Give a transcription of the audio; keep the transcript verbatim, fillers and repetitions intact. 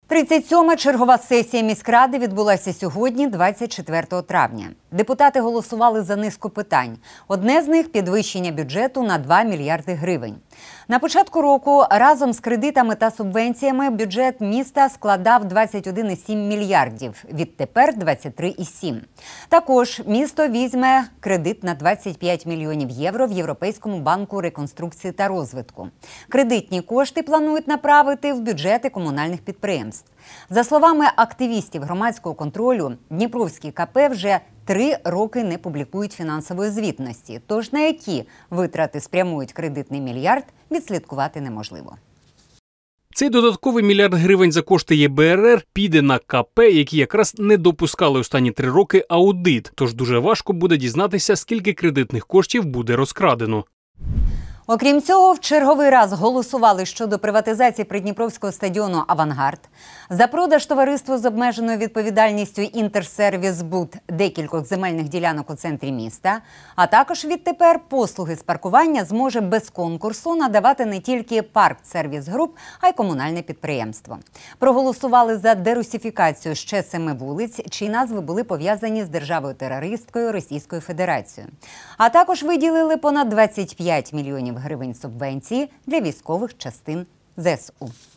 тридцять сьома чергова сесія міськради відбулася сьогодні, двадцять четвертого травня. Депутати голосували за низку питань. Одне з них – підвищення бюджету на два мільярди гривень. На початку року разом з кредитами та субвенціями бюджет міста складав двадцять один цілих сім мільярдів, відтепер – двадцять три цілих сім. Також місто візьме кредит на двадцять п'ять мільйонів євро в Європейському банку реконструкції та розвитку. Кредитні кошти планують направити в бюджети комунальних підприємств. За словами активістів громадського контролю, Дніпровські ка пе вже три роки не публікують фінансової звітності. Тож на які витрати спрямують кредитний мільярд, відслідкувати неможливо. Цей додатковий мільярд гривень за кошти є бе ер ер піде на ка пе, які якраз не допускали останні три роки аудит. Тож дуже важко буде дізнатися, скільки кредитних коштів буде розкрадено. Окрім цього, в черговий раз голосували щодо приватизації придніпровського стадіону «Авангард», за продаж товариству з обмеженою відповідальністю «Інтерсервіс-Буд» декількох земельних ділянок у центрі міста, а також відтепер послуги з паркування зможе без конкурсу надавати не тільки «Парксервіс-Груп», а й комунальне підприємство. Проголосували за дерусифікацію ще семи вулиць, чиї назви були пов'язані з державою-терористкою Російською Федерацією. А також виділили понад двадцять п'ять мільйонів гривень субвенції для військових частин зе ес у.